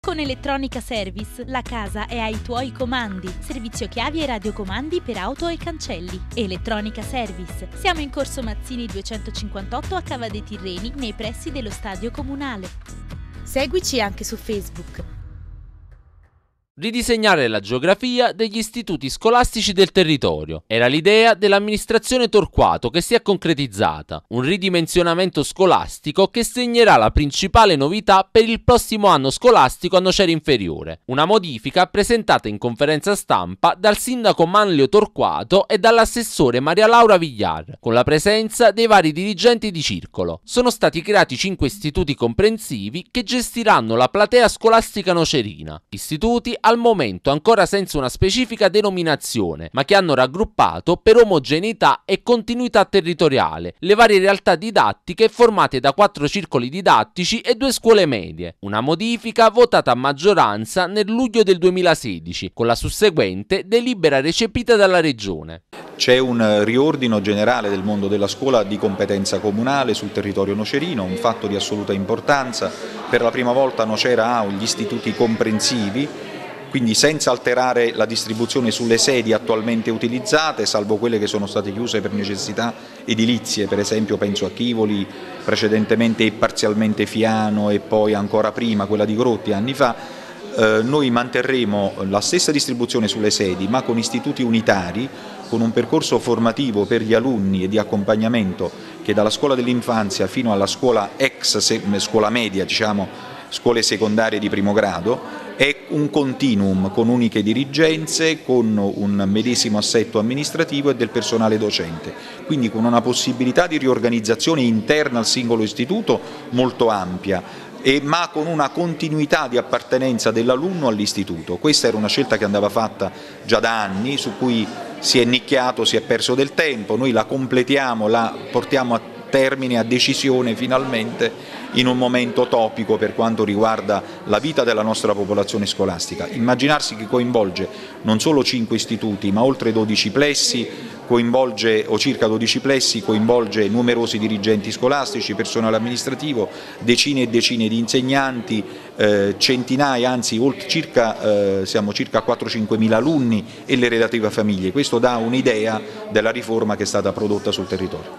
Con Elettronica Service la casa è ai tuoi comandi. Servizio chiavi e radiocomandi per auto e cancelli. Elettronica Service. Siamo in Corso Mazzini 258 a Cava dei Tirreni, nei pressi dello stadio comunale. Seguici anche su Facebook. Ridisegnare la geografia degli istituti scolastici del territorio. Era l'idea dell'amministrazione Torquato che si è concretizzata. Un ridimensionamento scolastico che segnerà la principale novità per il prossimo anno scolastico a Nocera Inferiore. Una modifica presentata in conferenza stampa dal sindaco Manlio Torquato e dall'assessore Maria Laura Vigliar, con la presenza dei vari dirigenti di circolo. Sono stati creati 5 istituti comprensivi che gestiranno la platea scolastica nocerina. Istituti al momento ancora senza una specifica denominazione, ma che hanno raggruppato per omogeneità e continuità territoriale le varie realtà didattiche formate da 4 circoli didattici e 2 scuole medie. Una modifica votata a maggioranza nel luglio del 2016, con la susseguente delibera recepita dalla Regione. C'è un riordino generale del mondo della scuola di competenza comunale sul territorio nocerino, un fatto di assoluta importanza. Per la prima volta Nocera ha gli istituti comprensivi, quindi senza alterare la distribuzione sulle sedi attualmente utilizzate, salvo quelle che sono state chiuse per necessità edilizie, per esempio penso a Chivoli, precedentemente e parzialmente Fiano e poi ancora prima quella di Grotti anni fa. Noi manterremo la stessa distribuzione sulle sedi, ma con istituti unitari, con un percorso formativo per gli alunni e di accompagnamento che dalla scuola dell'infanzia fino alla scuola scuola media, diciamo, scuole secondarie di primo grado, è un continuum con uniche dirigenze, con un medesimo assetto amministrativo e del personale docente, quindi con una possibilità di riorganizzazione interna al singolo istituto molto ampia, ma con una continuità di appartenenza dell'alunno all'istituto. Questa era una scelta che andava fatta già da anni, su cui si è nicchiato, si è perso del tempo, noi la completiamo, la portiamo a termine, a decisione finalmente, in un momento topico per quanto riguarda la vita della nostra popolazione scolastica. Immaginarsi che coinvolge non solo 5 istituti ma oltre 12 plessi, o circa 12 plessi, coinvolge numerosi dirigenti scolastici, personale amministrativo, decine e decine di insegnanti, centinaia, anzi siamo circa 4-5 mila alunni e le relative famiglie. Questo dà un'idea della riforma che è stata prodotta sul territorio.